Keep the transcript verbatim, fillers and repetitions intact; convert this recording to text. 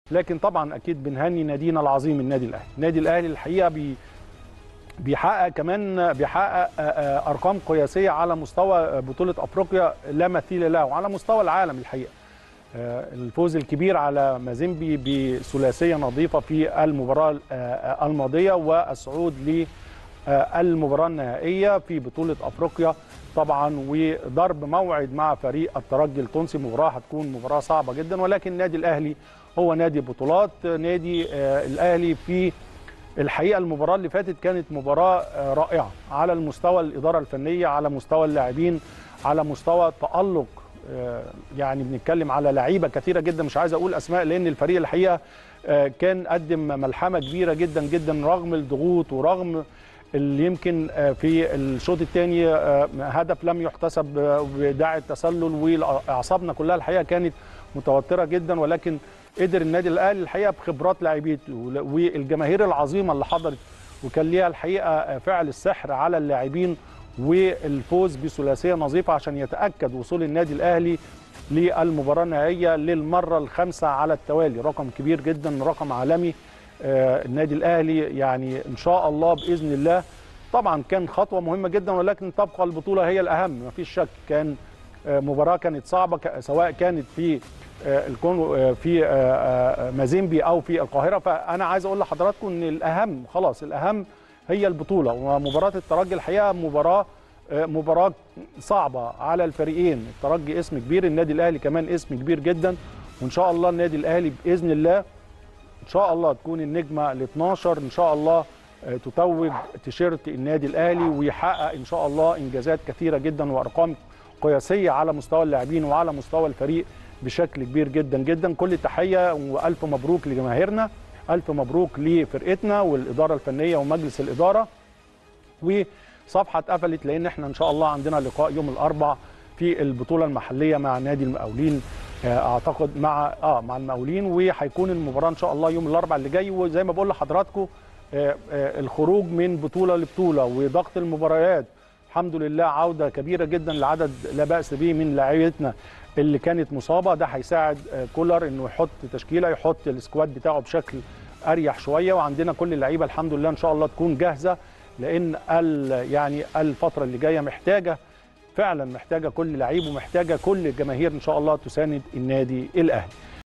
لكن طبعا اكيد بنهني نادينا العظيم النادي الاهلي. النادي الاهلي الحقيقه بي بيحقق كمان بيحقق ارقام قياسيه على مستوى بطوله افريقيا لا مثيل له، وعلى مستوى العالم الحقيقه. الفوز الكبير على مازيمبي بثلاثيه نظيفه في المباراه الماضيه، والصعود للمباراه النهائيه في بطوله افريقيا طبعا، وضرب موعد مع فريق الترجي التونسي. مباراه هتكون مباراه صعبه جدا، ولكن النادي الاهلي هو نادي بطولات. نادي الاهلي في الحقيقه المباراه اللي فاتت كانت مباراه رائعه على المستوى الاداره الفنيه، على مستوى اللاعبين، على مستوى تالق. يعني بنتكلم على لعيبه كثيره جدا، مش عايز اقول اسماء لان الفريق الحقيقه كان قدم ملحمه كبيره جدا جدا رغم الضغوط، ورغم اللي يمكن في الشوط الثاني هدف لم يحتسب بداعي التسلل، واعصابنا كلها الحقيقه كانت متوتره جدا، ولكن قدر النادي الاهلي الحقيقه بخبرات لاعبيته والجماهير العظيمه اللي حضرت وكان ليها الحقيقه فعل السحر على اللاعبين، والفوز بثلاثيه نظيفه عشان يتاكد وصول النادي الاهلي للمباراه النهائيه للمره الخامسه على التوالي. رقم كبير جدا، رقم عالمي. آه النادي الاهلي يعني ان شاء الله باذن الله طبعا كان خطوه مهمه جدا، ولكن تبقى البطوله هي الاهم، ما فيش شك. كان آه مباراه كانت صعبه سواء كانت في آه الكونغو آه في آه مازيمبي او في القاهره، فانا عايز اقول لحضراتكم ان الاهم خلاص الاهم هي البطوله. ومباراه الترجي الحقيقه مباراه مباراه صعبه على الفريقين. الترجي اسم كبير، النادي الاهلي كمان اسم كبير جدا، وان شاء الله النادي الاهلي باذن الله ان شاء الله تكون النجمه ال اثناشر ان شاء الله تتوج تيشيرت النادي الاهلي، ويحقق ان شاء الله انجازات كثيره جدا وارقام قياسيه على مستوى اللاعبين وعلى مستوى الفريق بشكل كبير جدا جدا. كل التحيه والف مبروك لجماهيرنا، الف مبروك لفرقتنا والاداره الفنيه ومجلس الاداره. وصفحه اتقفلت لان احنا ان شاء الله عندنا لقاء يوم الاربعاء في البطوله المحليه مع نادي المقاولين، اعتقد مع اه مع المقاولين، وهيكون المباراه ان شاء الله يوم الاربعاء اللي جاي. وزي ما بقول لحضراتكم آه آه الخروج من بطوله لبطوله وضغط المباريات، الحمد لله عوده كبيره جدا لعدد لا باس به من لاعيبتنا اللي كانت مصابه. ده هيساعد آه كولر انه يحط تشكيله، يحط السكواد بتاعه بشكل اريح شويه، وعندنا كل اللعيبه الحمد لله ان شاء الله تكون جاهزه، لان يعني الفتره اللي جايه محتاجه فعلا، محتاجه كل لعيب ومحتاجه كل الجماهير ان شاء الله تساند النادي الاهلي.